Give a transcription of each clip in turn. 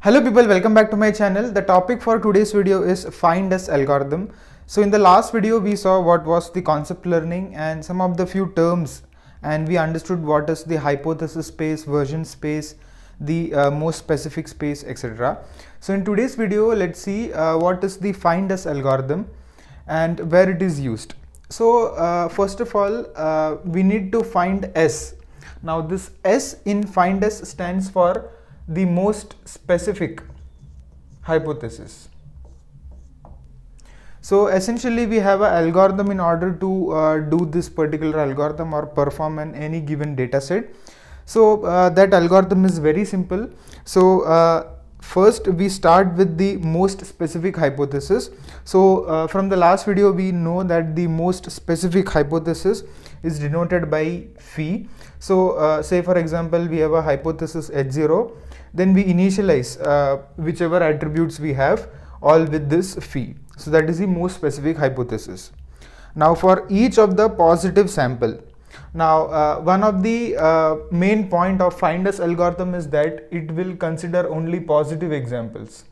Hello people, welcome back to my channel. The topic for today's video is find S algorithm. So in the last video we saw what was the concept learning and some of the few terms, and we understood what is the hypothesis space, version space, the most specific space, etc. So in today's video let's see what is the find S algorithm and where it is used. So first of all we need to find S. Now this S in find S stands for the most specific hypothesis. So essentially we have an algorithm in order to do this particular algorithm or perform in any given data set. So that algorithm is very simple. So first we start with the most specific hypothesis. So from the last video we know that the most specific hypothesis is denoted by phi. So say for example we have a hypothesis H0, then we initialize whichever attributes we have all with this phi. So that is the most specific hypothesis. Now for each of the positive sample, now one of the main point of find S algorithm is that it will consider only positive examples.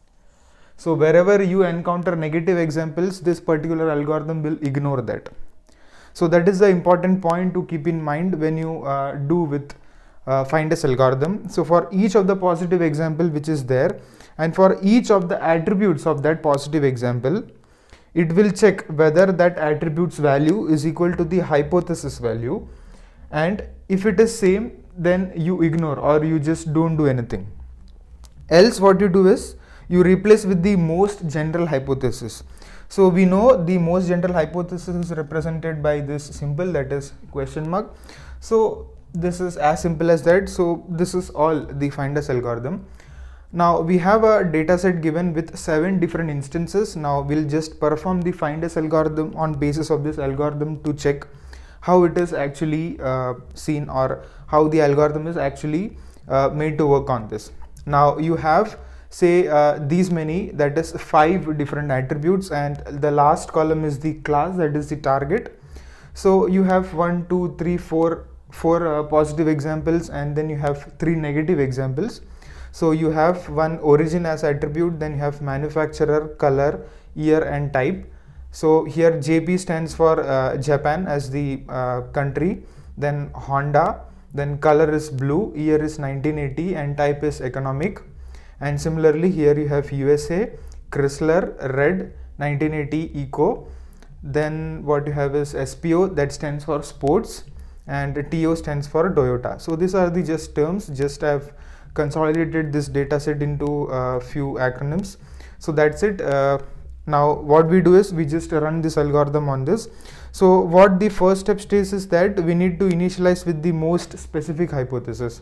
So wherever you encounter negative examples, this particular algorithm will ignore that. So that is the important point to keep in mind when you do with find S algorithm. So for each of the positive example which is there, and for each of the attributes of that positive example, it will check whether that attribute's value is equal to the hypothesis value, and if it is same, then you ignore or you just don't do anything. Else what you do is you replace with the most general hypothesis. So we know the most general hypothesis is represented by this symbol, that is question mark. So this is as simple as that. So this is all the find S algorithm. Now we have a data set given with 7 different instances. Now we'll just perform the find S algorithm on basis of this algorithm to check how it is actually seen, or how the algorithm is actually made to work on this. Now you have say these many, that is 5 different attributes, and the last column is the class, that is the target. So you have 1, 2, 3, 4 positive examples, and then you have 3 negative examples. So you have one origin as attribute, then you have manufacturer, color, year and type. So here JP stands for Japan as the country, then Honda, then color is blue, year is 1980 and type is economic. And similarly here you have USA, Chrysler, red, 1980 eco. Then what you have is SPO, that stands for sports, and TO stands for Toyota. So these are the just terms. Just I've consolidated this data set into a few acronyms. So that's it. Now what we do is we just run this algorithm on this. So what the first step states is that we need to initialize with the most specific hypothesis.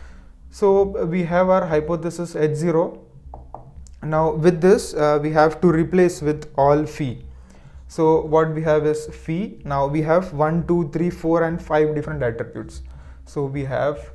So we have our hypothesis H0. Now with this we have to replace with all phi. So what we have is phi. Now we have 1, 2, 3, 4 and 5 different attributes. So we have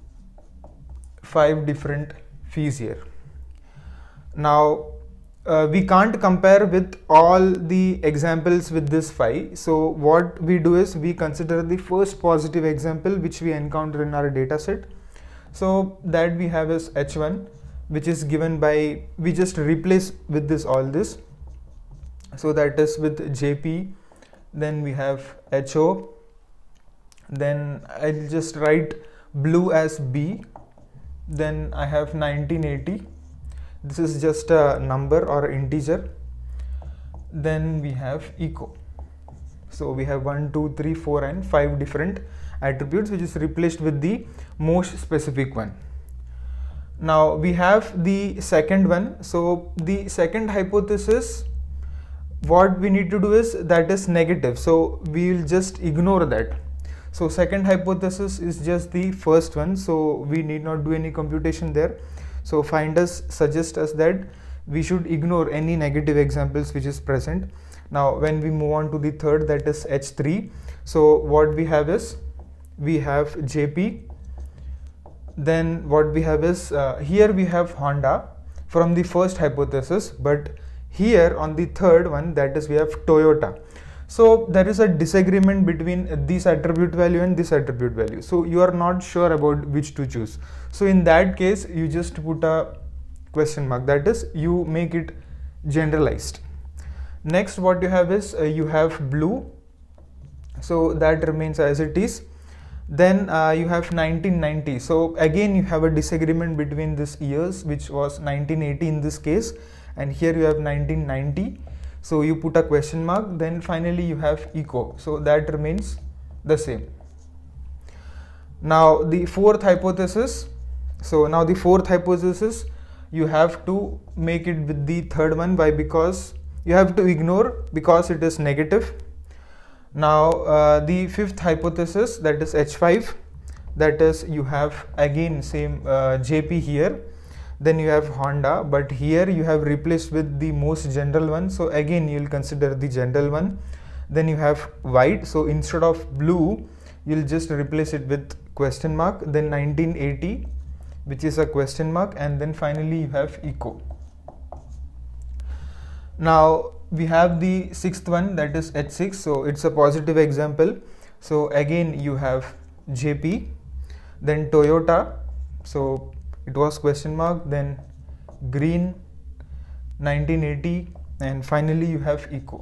5 different phis here. Now we can't compare with all the examples with this phi. So what we do is we consider the first positive example which we encounter in our data set. So that we have is H1, which is given by, we just replace with this all this. So that is with JP, then we have HO, then I'll just write blue as B, then I have 1980, this is just a number or integer, then we have eco. So we have 1, 2, 3, 4 and 5 different attributes which is replaced with the most specific one. Now we have the second one. So the second hypothesis, what we need to do is that is negative, so we will just ignore that. So second hypothesis is just the first one, so we need not do any computation there. So find S suggests us that we should ignore any negative examples which is present. Now when we move on to the third, that is H3. So what we have is we have JP, then what we have is here we have Honda from the first hypothesis, but here on the third one, that is we have Toyota. So there is a disagreement between this attribute value and this attribute value. So you are not sure about which to choose. So in that case, you just put a question mark, that is you make it generalized. Next what you have is you have blue, so that remains as it is. Then you have 1990, so again you have a disagreement between these years, which was 1980 in this case, and here you have 1990, so you put a question mark. Then finally you have eco, so that remains the same. Now the fourth hypothesis, so now the fourth hypothesis you have to make it with the third one. Why? Because you have to ignore, because it is negative. Now the fifth hypothesis, that is H5, that is you have again same JP here, then you have Honda, but here you have replaced with the most general one, so again you will consider the general one. Then you have white, so instead of blue you will just replace it with question mark, then 1980, which is a question mark, and then finally you have eco. Now we have the sixth one, that is H6, so it's a positive example. So again you have JP, then Toyota, so it was question mark, then green, 1980, and finally you have eco.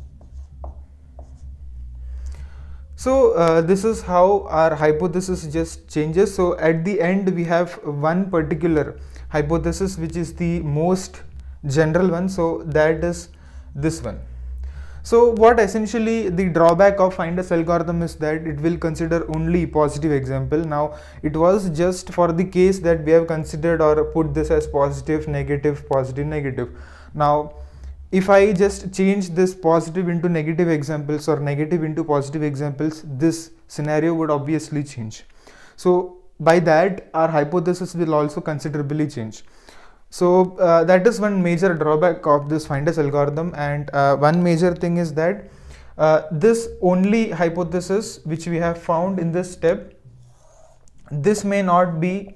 So this is how our hypothesis just changes. So at the end we have one particular hypothesis which is the most general one, so that is this one. So what essentially the drawback of finders algorithm is that it will consider only positive example. Now it was just for the case that we have considered or put this as positive, negative, positive, negative. Now if I just change this positive into negative examples or negative into positive examples, this scenario would obviously change. So by that our hypothesis will also considerably change. So that is one major drawback of this finders algorithm, and one major thing is that this only hypothesis which we have found in this step, this may not be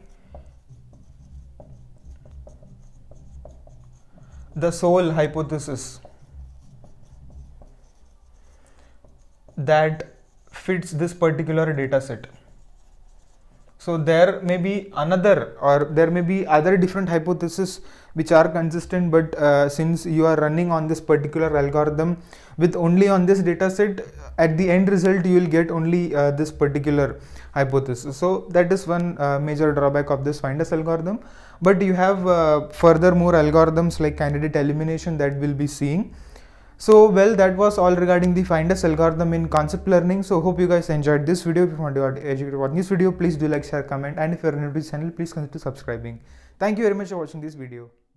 the sole hypothesis that fits this particular data set. So there may be another, or there may be other different hypotheses which are consistent, but since you are running on this particular algorithm with only on this data set, at the end result you will get only this particular hypothesis. So that is one major drawback of this finders algorithm. But you have further more algorithms like candidate elimination that we'll be seeing. So well, that was all regarding the finders algorithm in concept learning. So hope you guys enjoyed this video. If you want to get educated about this video, please do like, share, comment, and if you are new to this channel, please consider subscribing. Thank you very much for watching this video.